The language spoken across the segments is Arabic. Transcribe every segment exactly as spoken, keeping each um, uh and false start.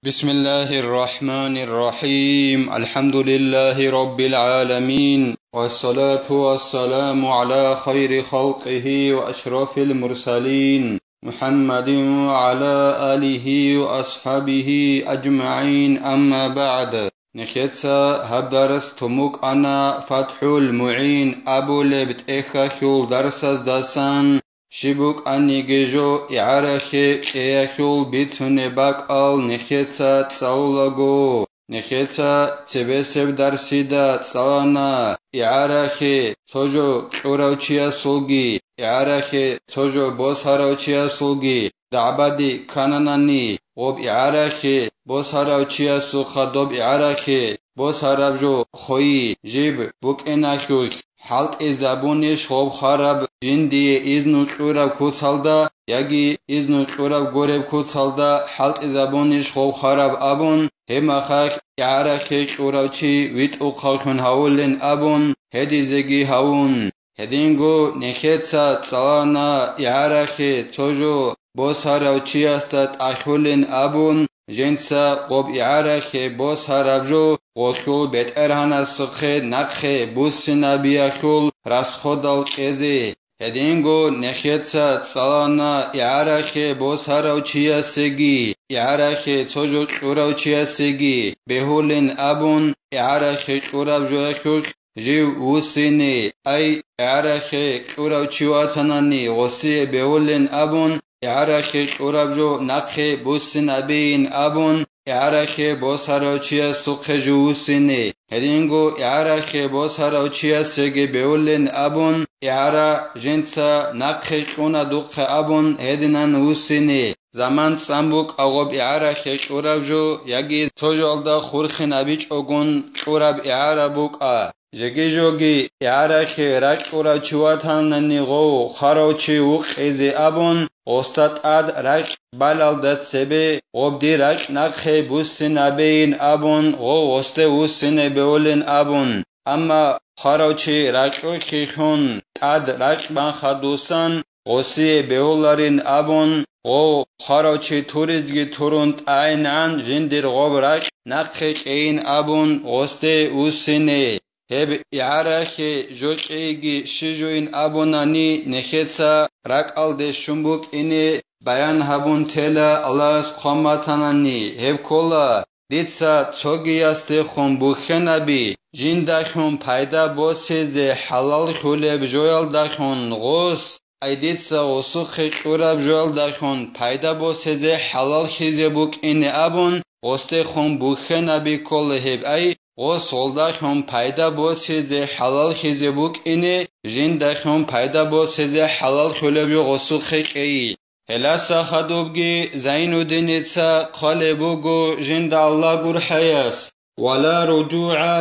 بسم الله الرحمن الرحيم. الحمد لله رب العالمين، والصلاة والسلام على خير خلقه وأشرف المرسلين محمد وعلى آله وأصحابه أجمعين. أما بعد، نخيتسا هبدرس تموك أنا فتح المعين أبو لبت إخاخيول درسز داسان شبوك أني جيجو إعارخي كياخيول بيتسوني باك أل نخيتسا تساولغو نخيتسا تبسب درسيدا تساوانا إعارخي توجو كوراوچيا سولغي إعارخي توجو بوسهاراوچيا سولغي دعبادي كاناناني غوب إعارخي بوسهاراوچيا سوخا دوب إعارخي بوسهارابجو خوي جيب بوك إناخيوخ حلق زبونش خوب خراب جندي إذنو قرب كوسالدا يجي إذنو قرب غرب كوسالدا حلق زبونش خوب خراب أبون هم خاخ يعرخي قربچي ويت أخاخن هاولن أبون هدي زگي هاون هدينگو نخيتسا تسانا يعرخي توجو بوسهاراوچي استات أخولن أبون جنسا قب إعارخي بوسهارابجو غوخول بيت إرهانا سخي نقخي بوسنا بيخول راسخودال كيزي هدينگو نخيتسا تسالانا إعارخي بوسهاراوچيا سيگي إعارخي توجو قراوچيا سيگي بهولن أبون إعارخي قرابجو أخوخ جيو وسيني أي إعارخي قراوچيواتناني غسي بهولن أبون إعارخي قرابجو نقخي بوسنا بين أبون إعارخي بوسهاراوچيا سخي جوسيني هدينگو إعارخي بوسهاراوچيا سيگي بهولن أبون إعارا جنسا نقخي قونا دوخ أبون هدينان وسيني زمان سامبوك أغوب إعارخي قرابجو يجي توجالدا خورخين أبيج أغون قراب إعارا بوك آ جگی جوگی إعارخي راك قراوچيواتان ننغو خاروچي وق إزي أبون استاد اد راك بالال دات سبي غوب دي راك نقخي بوسنا بين أبون غو وسته وسنه بولن أبون أما خاروچي راك خيخون اد راك بان خدوسان غوسي بولارين أبون غو خاروچي توريزگي تورونت عينان جندر غوب راك نقخي قين أبون غوسته وسنه هب إعارخي جوكيجي شجوين أبوناني نخيتسا راك ألدي شمبوك إني بيان هبون تلا الله سقامتاناني هب كولا ديتسا تسوغي يستي خون بوخنبي جين داخون پايدا بوسيزي حلال خولي بجويل داخون غوس أي ديتسا غسوخي قورا بجويل داخون پايدا بوسيزي حلال خيزي بوك إني أبون غستي خون بوخنبي كولا هب أي غو سولداخون پايدا بوسيزي حلال خيزي بوك إني جين داخون پايدا بوسيزي حلال خولي بجو غسوخي قي هلاسا خدوبگي زينو دينيتسا قالبوغو جند الله قر حياس ولا رجوع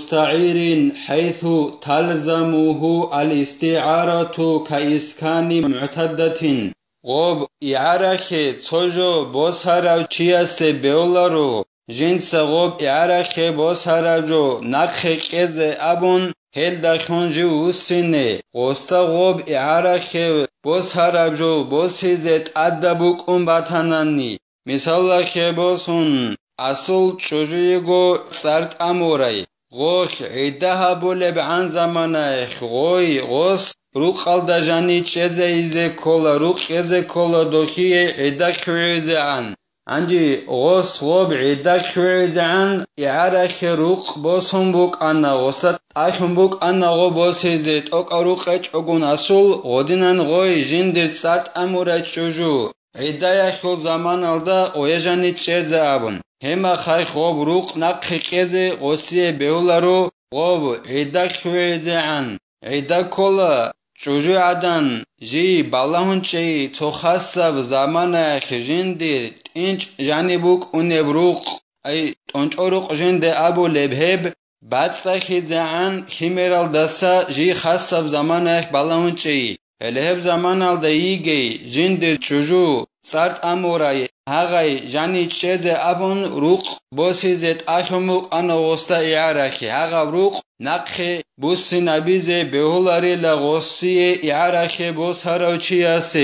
لمستعير حيث تلزمه الاستعارة كإسكان معتدة غوب إعارخي توجو بوسهاراوچيا بيولارو جنسا غوب إعارخي بوسهاراوجو نقخي كيزي أبون هل داخون جو وسيني غوستا غوب إعارخي بوسهاراوجو بوسيزت أدبوك أم باتاناني مثال خي بوسون أصل چوجويگو سرط أموراي غوخ عيدها بولب عن زمانه غوي غوس روخ الدجاني چيزي إزي كولا روخ إزي كولا دوخي عيدا كويزي عن عندي غوس غوب عيدا كويزي عن إعارخي روخ بوسهم بوك أنا غوست أخم بوك أنا غو بوسيزي توك أروخ أجوغون أصل غودينان غوي جندر سرط أموراي چوجو عيدا يخل زمان الدا ويجاني چيزي أبون هما خاي خوب روخ نقخي كيزي غوسي بيولارو غوب عيدا كويزي عن عيدا كولا چوجو عدن جي بالهون چي تو خاصب زمان خجندر تنج جانبوك ونبروق اي تنجوروق جند ابو لبهب بعد ساخي زعان خيميرال دسا جي خاصب زمان بالهون چي الهب زمان الدايجي جندر چوجو سارت اموراي هاغاي جاني چيزي ابون روق بوسيزت اخموق انا غستا اعارخي هاغا روق نقخي بوسي نبيزي بهولاري لغوصي اعارخي بوسهاراوچيا سي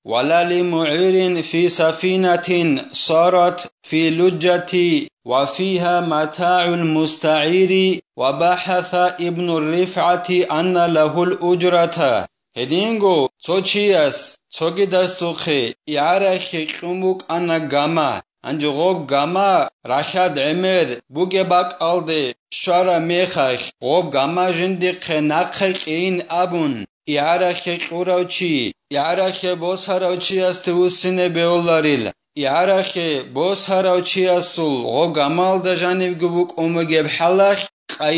ولا لمعير في سفينة صارت في لجة وفيها متاع المستعير وبحث ابن الرفعة أن له الأجرة هدينغو توشياس توغيدا سوخي يعرخي قموك أنا غاما أنجغوب غاما رشاد عمر بوغباك ألدي شارا ميخاش غوب غاما جندق ناقخ إين أبون يعرخي قراوشي يعرخي بوسهراوشي أستوسين بيولاريل يعرخي بوسهراوشي أسول غوب غامال دا جانب غبوك أمغب حلاش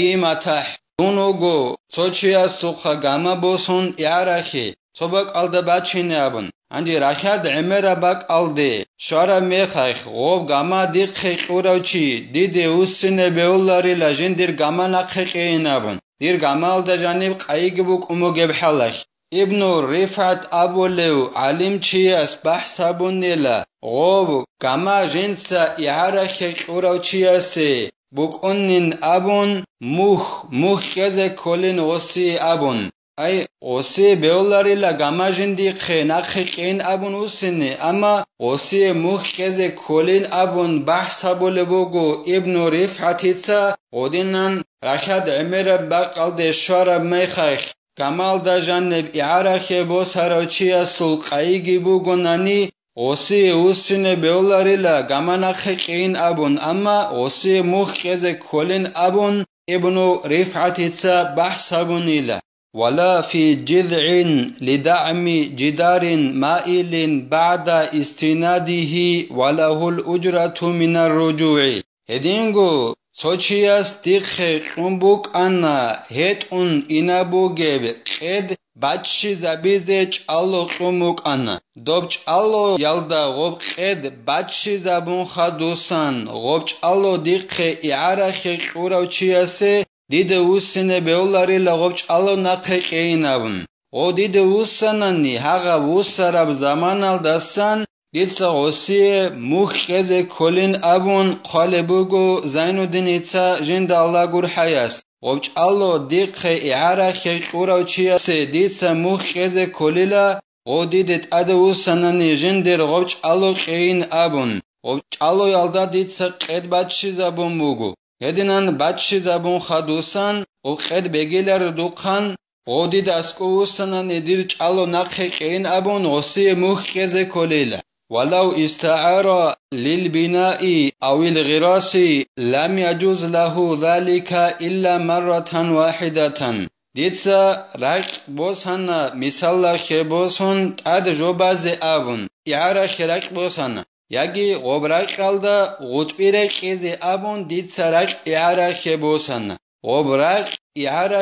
قيمتح دونوغو توشيا سوخا غاما بوسون يعرخي توبك ألدا باتشيني أبون عندي رشاد عمر باك ألدي شارا ميخاش غوب غاما ديخي قراوشي ديدي وسين بيولاريل جندر غاما ناقخين أبون دير غامال دا جانب قيغبوك أمغب حلاش ابن رفعت أبوليو علم چياس بحثابونيلا غوب غاما جنسا يعرخي قراوشياسي بوك أنين أبون موخ موخ كذا كولين غسي أبون أي غسي بيولاري لا غاما جندي خينا خيقين أبون وسيني أما غسي موخ كذا كولين أبون بحثابولي بوغو ابن رفعتيتا غدينان رشاد عمر باقال دي شارب ميخايخ كمال دا جانب إعارخي بوسهراوشي أسول قايگي بوغوناني غسي وسيني بيولاري لا غاما خيقين أبون أما غسي موخ كذا كولين أبون ابن رفعتيتا بحثابونيلا ولا في جذع لدعم جدار مائل بعد استناده وله الأجرة من الرجوع هدينغو توشياس ديخي قنبوك أنا هيت أن إنابوغيب قد باتشي زبيزي چالو قموك أنا دوب چالو يالدا غوب قد باتشي زبون خدوسان غوب چالو ديخي إعارخي قراوچياسي ديده وسنه بيولاري لغوب چالو نقه قينابن غو ديده وسناني هاغا وسراب زمان الدستان ديتسا غوسي موخ كزي كولين أبون قالبوغو زينو دينيتسا جند الله غور حياس غوب چالو ديقه إعارخي قراوچياسي ديتسا موخ كزي كوليلا غو ديدت أده وسناني جندر غوب چالو قين أبون غوب چالو يالدا ديتسا قد باتشي زبون بوغو هدينان باتشي زبون خدوسان و قد بگيلر دوقان غودي داسكو وسنان ادير چالو نقه قين أبون غسي موخ كزي كوليلا ولو استعار للبناء أو الغراس لم يجوز له ذلك إلا مرة واحدة ديتسا راق بوسهن مثال خبوسهن تاد جوباز أبون يعرا خراق بوسهن يجي غبراق قلدا غطبيرق إزي أبون ديتسا راق يعرا خبوسهن غبراق يعرا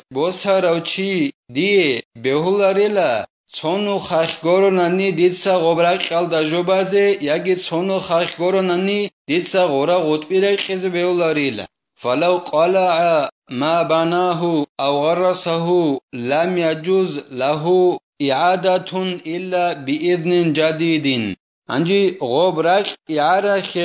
خبوسهراوچي دي بهولاريلا چونو خاخگورونانی دیتسا غبراق قلدا جوبازه یگی چونو خاخگورونانی دیتسا غورا غطبیره قیز بیولاریلا فلو قلع ما بناه او غرسه لم يجوز له إعادة إلا بإذن جديد انجي غبراق يعرخ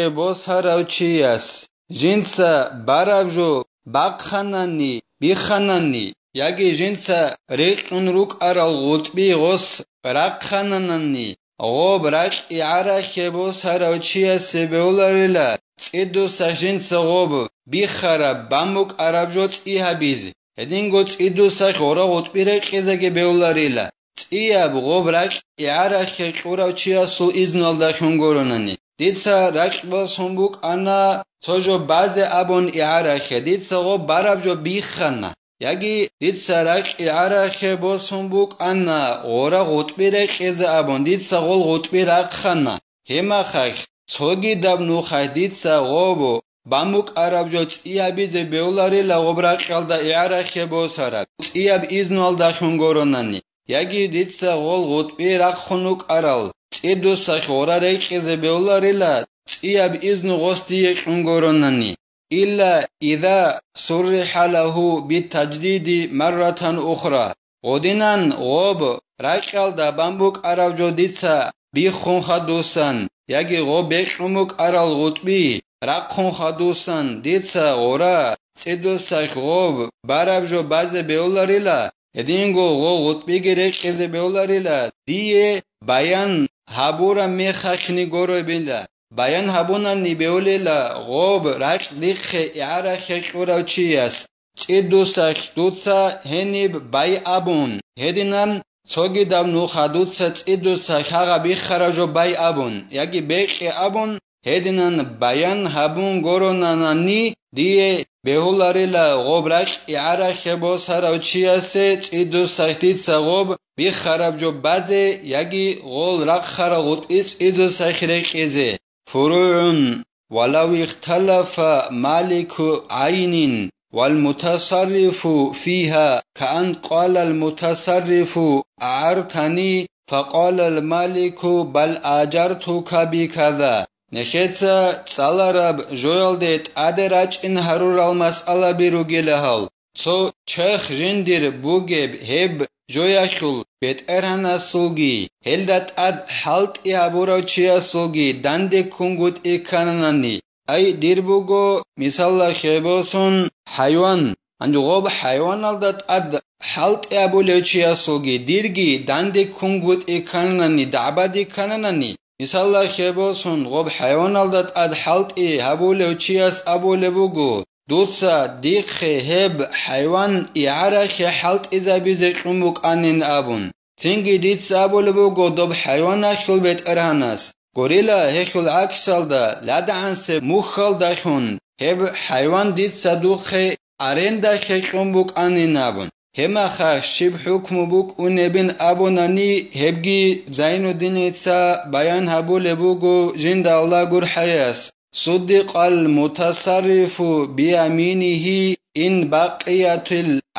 بوسهراوچياس جنسا بارابجو باقخاناني بيخاناني يجي جنسا ريقن روك أرال غطبي غص راقخاناناني غبراق يعرخ بوسهراوچياس بيولاريلا تسيدو سجنسا غب بيخارا باموك أرابجو تسيها بيزي هدينغو تسيدو سخ غورا غطبي ريقزاگي بيولاريلا تسياب غبراق يعرخ قراوچياسو إذن داخنگوروناني ديتسا راقبا سنبوك أنا توجو بعض أبون يعرخ ديتسا غب بارابجو بيخانا يجي ديتسا راق يعرخ بوسنبوك أنا غورا غطبي ريقز أبون ديتسا غول غطبي راقخانا هما خاخ توگي دابنو خاخ ديتسا غوبو باموك أرابجو تسيابيزي بيولاري لغبراق يالدا يعرخ بوسهراق تسياب إذن داخنگوروناني يجي ديتسا غول غطبي راقخنوك أرال تسيدو ساخ غورا ريقز بيولاري لا تسياب إذن غستي يخنگوروناني إلا إذا صرح له بالتجديد مرة أخرى غدينان غوب راقال دا بامبوك أرابجو ديتسا بيخون خدوسان يجي غوب بيخموك أرال غطبي راقون خدوسان ديتسا غورا تسيدو ساخ غوب بارابجو باز بيولاري لا هدینگو غو غطبی گره قیزه بیولاریلا دیه بیان هبورا میخخنی گروه بیلا بیان هبونا نیبیولیلا غوب رق دیخ اعرا خیقورا چی است چی دوسا خدوتسا هنیب بای ابون هدینان سوگی دب نوخا دوتسا چی دوسا خاقا بیخراجو بای ابون یکی بیخی ابون هدینان بیان هبون گرو نانانی دیه بیولاریلا غوب رق اعرا خیبو سراو چی است چی دوسا خدیتسا غوب بیخراجو بازه یکی غول رق خرا غط ایس چی دوسا خیقیزه فروع ولو اختلف مالك عين والمتصرف فيها كأن قال المتصرف أعرتني فقال المالك بل أجرتك بكذا نشيتسا تسالرب جويلدت أدراج إن هرور المسألة بروغيلهال تو چخ جندر بوغب هب جوياشول بيت ارهنا سوگي هلدت اد حالت ايابورا چيا سوگي دند كونگوت ايكاناني اي دير بوغو مثال خيبوسون حيوان انجو غوب حيوان الدت اد حالت ايابولو چيا سوگي ديرگي دند كونگوت ايكاناني دعباد ايكاناني مثال خيبوسون غوب حيوان الدت اد حالت ايابولو چياس ابولو بوغو دوتسا ديخ هب حيوان إعارخ حالت إذا بيزك أمك أنين أبون تنجي ديتس أبول بوغو دوب حيوان أخل بيت أرهاناس غوريلا هخل عكسال دا لدعنس مخل داخون هب حيوان ديتسا دوخ أرين داخ أمك أنين أبون هما خاك شب حكم بوك ونبين أبوناني هبجي زينو دينيتسا بيان هبول بوغو جند الله غور حياس صدق المتصرف بيمينه إن بقيت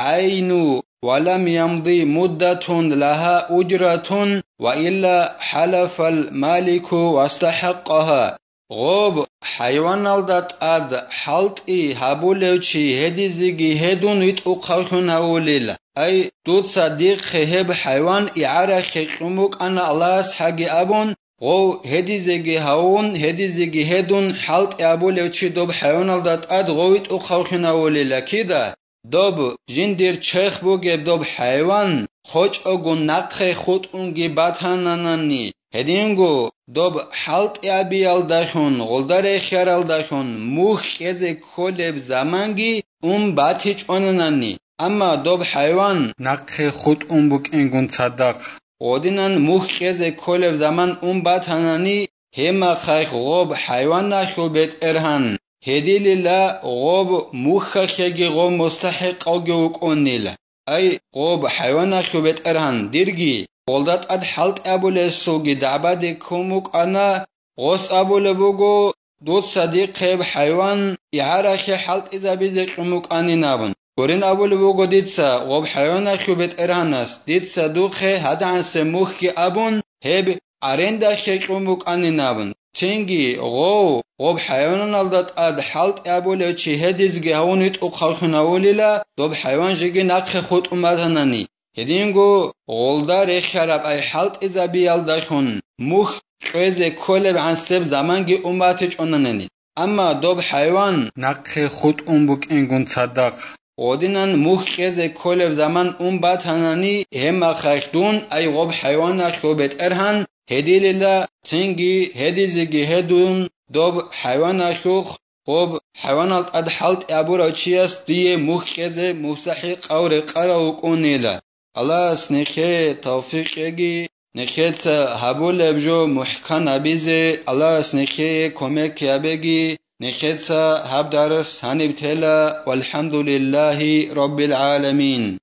العين ولم يمضي مدة لها أجرة وإلا حلف المالك واستحقها غوب حيوان الدت أد حلت إي هبولوشي هديزيجي هدون ويت أقاوشون هوليل أي دوت صديق خيب حيوان إعارة خيقمك أنا الله سحقي أبون غو هديزيجي هون هديزيجي هدون حلت أبولوشي دوب حيوان الدت أد غويت أقاوشون هوليل كده دوب جندير چخ بوگه دوب حيوان خوش اگون نقخ خود اونگی باتانانانی هدینگو دوب حلت ابیال داشون غلدار خیرال داشون موخ از کلب زمانگی اون بات هیچ آنانانی اما دوب حيوان نقخ خود اون بوک انگون صدق اودینان موخ از کلب زمان اون باتانانی هما خیخ غوب حيوان نشو بیت ارهان هدي لله غوب مخخيجي غوب مستحق او جوك اونيل اي غوب حيوان شوبت ارهان ديرجي قولدات اد حلت ابول سوغي دعباد كوموك انا غوس ابول بوغو دوت صديق خيب حيوان يعارخي حلت اذا بيزك اموك اني نابن قرين ابول بوغو ديتسا غوب حيوان شوبت ارهاناس ديتسا دوخي هدا عن سموخي ابون هب عرين شيك اموك اني نابن تنجي غو غوب حيوان الدت اد حلت ابول چي هديزگي هونيت او خلخنا وليلا دوب حيوان جيگي نقخ خود اومدنني هدينگو غولدار خراب اي حلت اذا بيال داشون مخ قز كل عن سب زمانگي اوماتج اوننني اما دوب حيوان نقخ خود اون بوك انگون صدق اودينن مخ قز كل زمان اون باتنني هم خخدون اي غوب حيوان شوبت ارهن هدي لله تنجي هدي زيجي هدون دوب حيوان أشوخ غوب حيوانات أد حلت أبورا چياس دي مخيزة مستحق أو رقارة وكونيلا الله سنخي توفيق يجي نخيت هبول أبجو محكان أبيزي الله سنخي كوميك يبجي نخيت هب درس هنبتلا والحمد لله رب العالمين